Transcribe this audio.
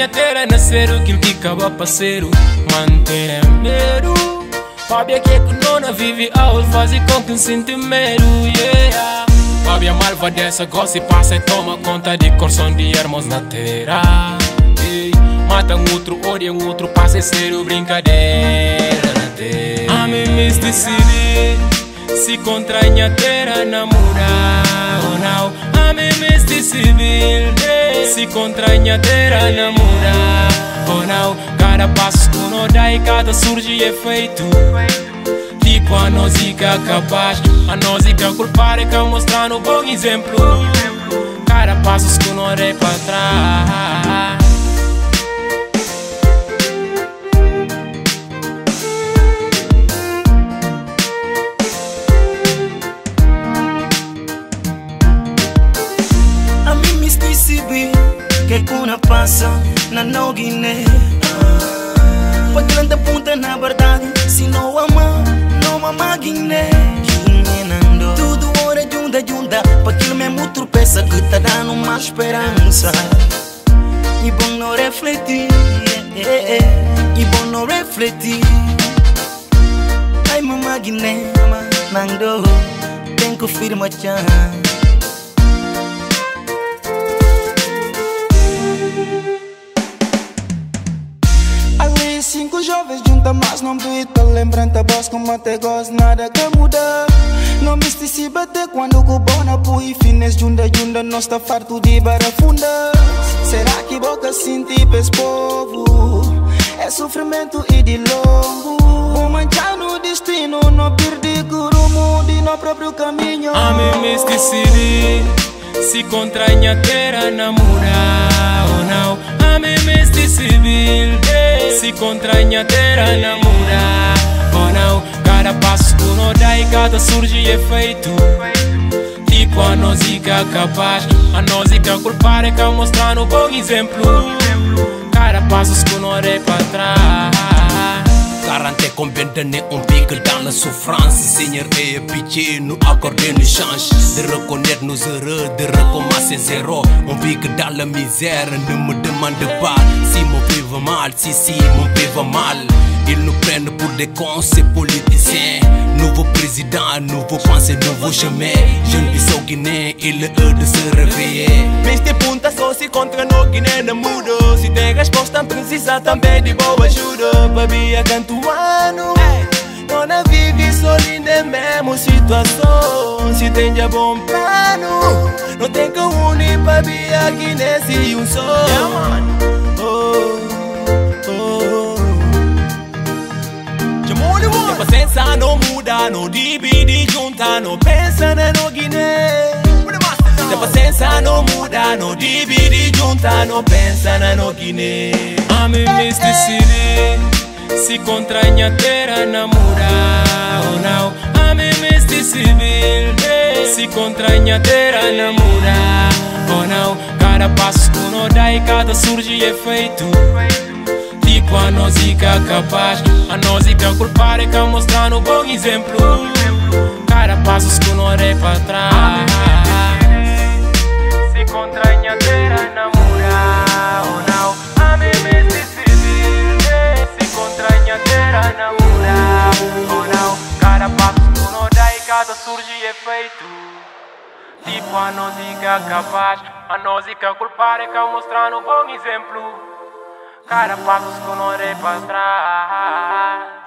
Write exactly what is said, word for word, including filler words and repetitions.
minha terra nascer o que acaba parceiro. Manter medo. Fábia que é que não vive ao fazer com que sente medo. Yeah. Fábia malva dessa gosta e passa e toma conta de corção de irmãos na terra. Yeah. Mata um outro, odia um outro, passa e ser brincadeira na terra. A mim me decide se contra minha terra namorar ou não. A mim me decide se contra minha terra namorar ou não. Cada passo que não dá e cada surge efeito. Tipo a nosica capaz, a nosica culpar e que mostrar no bom exemplo. Cada passo que não é para trás. A mim me decidi que kuna passa na Guiné. Para grande punta na verdade, se não ama, não ama Guiné. Tudo hora junta, junta, para aquilo mesmo tropeça que tá dando uma esperança. E bom não refletir, é, é, é. E bom não refletir. Ai mama Guiné, nando, tem que firma tchan. Cinco jovens junta, mas não bita. Lembrando a voz como até gosto, nada que muda. Não miste se bater quando o bona pui. Fines junta, junta, nós tá farto de barafunda. Será que boca sente pes povo? É sofrimento e de longo. O manchar no destino, não perdi o rumo de no próprio caminho. A mim me decidi se contra minha terra namorar ou não. A mim me decidi se contra minha terra namorar ou não. Cada passo que não dá e cada surge efeito. Tipo a nosica capaz, a nosica culpar e que mostrar no bom exemplo. Cada passo que não é para trás. Quarante combien d'années on pique dans la souffrance. Seigneur est pitié, nous accorder une chance de reconnaître nos erreurs, de recommencer zéro. On pique dans la misère, ne me demande pas si mon pays va mal, si si mon pays va mal. Ils nous prennent pour des cons, ces politiciens. Nouveau président, nouveau pensée, nouveau chemin. Jeune bissau Guiné, il est heure de se réveiller. Miste punta só se contra no Guiné não mudo. Se tem resposta precisa também de boa ajuda. Babia cantuano, não vive solinha mesmo situação. Se tem já bom plano, não tem que unir babia Guiné se um só. A paciência não muda, não divide junta, não pensa na no Guiné. A paciência não muda, não divide junta, não pensa na no Guiné. A mim me decidi se contra minha terra namorar ou não. A mim me decidi se contra minha terra namorar ou não. Cada passo que não dá e cada surge efeito. Tipo a nosica capaz, a nosica culpar e que mostrar no bom exemplo. Cada passo que não é para trás. Se contra minha terra namorar ou não. A mim me decidi se contra minha terra namorar ou não. Cada passo que não dá e cada surge efeito. Tipo a nosica capaz, a nosica culpar e que mostrar no bom exemplo. Cada passo que não é para trás.